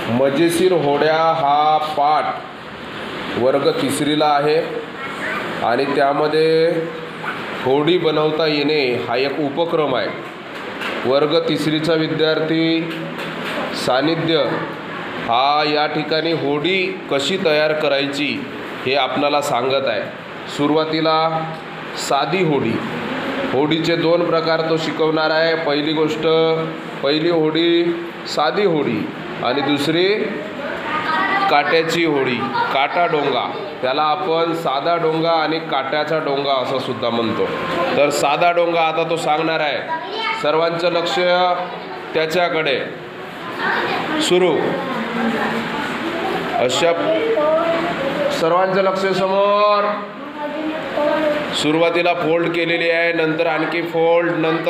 मजेशीर होड्या हा पाठ वर्ग तिसरीला आहे आणि त्यामध्ये होडी बनवता येणे हा एक उपक्रम आहे। वर्ग तिसरीचा विद्यार्थी सानिध्य हा या ठिकाणी होडी कशी तयार करायची हे आपल्याला सांगत आहे। सुरुवातीला साधी होडीचे दोन प्रकार तो शिकवणार आहे। पहिली होडी साधी होडी आणि दुसरी काट्याची होडी, काटा डोंगा। त्याला आपण साधा डोंगा आणि काट्याचा डोंगा असं सुद्धा म्हणतो। तर साधा डोंगा आता तो सांगणार आहे। सर्वांचं लक्ष त्याच्याकडे। सुरू। अशा सर्वांचं लक्ष समोर। सुरुवातीला फोल्ड केलेली आहे, नंतर आणखी फोल्ड,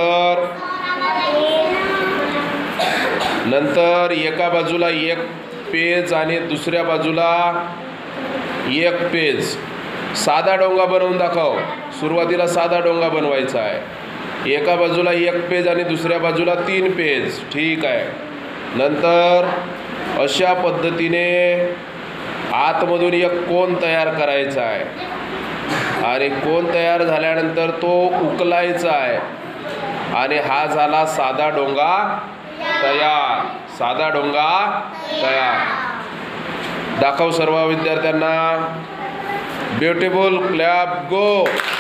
नंतर एका बाजूला एक पेज आणि दुसऱ्या बाजूला एक पेज। साधा डोंगा बनवून दाखव। सुरुवातीला साधा डोंगा बनवायचा आहे। एका बाजूला एक पेज आणि दुसऱ्या बाजूला 3 पेज। ठीक आहे। नंतर अशा पद्धतीने आतमधून एक कोन तयार करायचा आहे आणि कोन तयार झाल्यानंतर तो उकलायचा आहे आणि हा झाला साधा डोंगा तयार। साधा डोंगा तयार। दाखव सर्व विद्यार्थ्यांना। Beautiful, clap, go.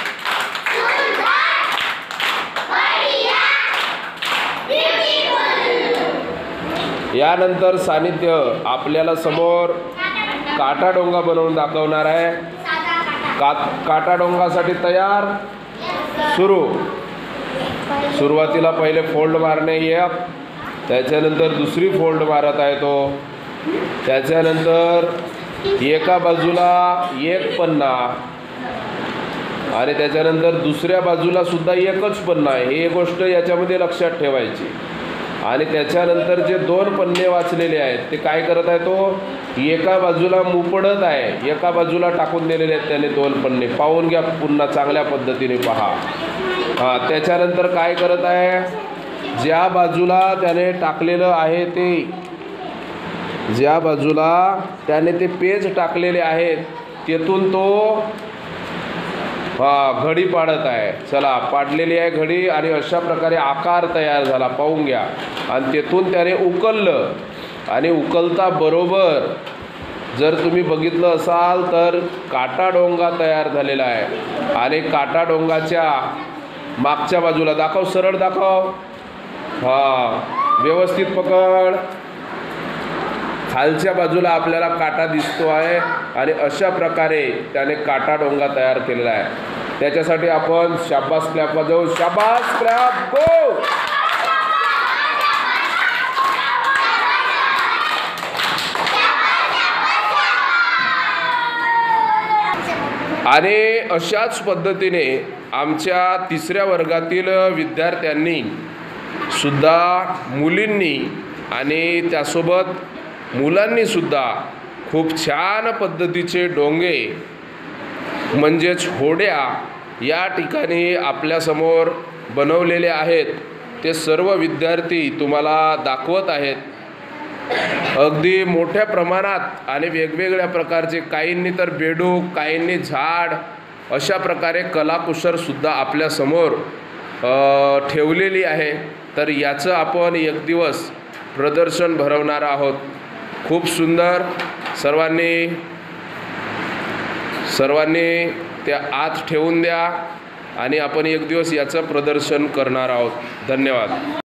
यानंतर सानिध्य आपल्याला समोर काटा डोंगा बनवून दाखवणार आहे। काटा डोंगासाठी तयार। सुरुवातीला पहिले फोल्ड मारणे एक, त्याच्यानंतर दुसरी फोल्ड मारत आहे तो, त्याच्यानंतर एका बाजूला एक पन्ना आणि त्याच्यानंतर दुसऱ्या बाजूला सुद्धा एकच पन्ना आहे। ही गोष्ट याच्यामध्ये लक्षात ठेवायची। आणि त्याच्यानंतर जे 2 पन्ने वाचलेले आहेत ते काय करत आहे तो एका बाजूला मुपडत आहे, एका बाजूला टाकून दिलेले आहेत त्याने 2 पन्ने। पाहून घ्या, पुन्हा चांगल्या पद्धतीने पहा। त्याच्यानंतर काय करत आहे, ज्या बाजूला त्याने टाकलेलं आहे ज्या बाजूला त्याने ते पेज टाकलेले आहेत तेथून तो घडी पाडत आहे। चला, पाडलेली आहे घडी आणि अशा प्रकारे आकार तयार झाला, पाहून घ्या। आणि तेथून त्याने उकललं आणि उकलता बरोबर जर तुम्ही बघितलं असाल तर काटा डोंगा तयार झालेला आहे। आणि काटा डोंगाच्या मागच्या बाजूला दाखव, सरळ दाखव, व्यवस्थित पकड। खालच्या बाजूला आपल्याला काटा दिसतो आहे आणि अशा प्रकारे त्याने काटा डोंगा तयार केलेला आहे। त्याच्यासाठी आपण शाबास क्लॅप वाजवू। शाबास क्लॅप, गो। आणि अशाच पद्धतीने आमच्या तिसऱ्या वर्गातील विद्यार्थ्यांनी सुद्धा, मुलींनी आणि त्यासोबत मुलांनी सुद्धा खूप छान पद्धतीचे डोंगे म्हणजेच होड्या या ठिकाणी आपल्यासमोर बनवलेले आहेत। ते सर्व विद्यार्थी तुम्हाला दाखवत आहेत अगदी मोठ्या प्रमाणात आणि वेगवेगळ्या प्रकारचे। काहींनी तर बेडूक, काहींनी झाड, अशा प्रकारे कलाकुसरसुद्धा आपल्यासमोर ठेवलेली आहे। तर याचं आपण एक दिवस प्रदर्शन भरवणार आहोत। खूप सुंदर। सर्वांनी त्या आत ठेवून द्या आणि आपण एक दिवस याचं प्रदर्शन करणार आहोत। धन्यवाद।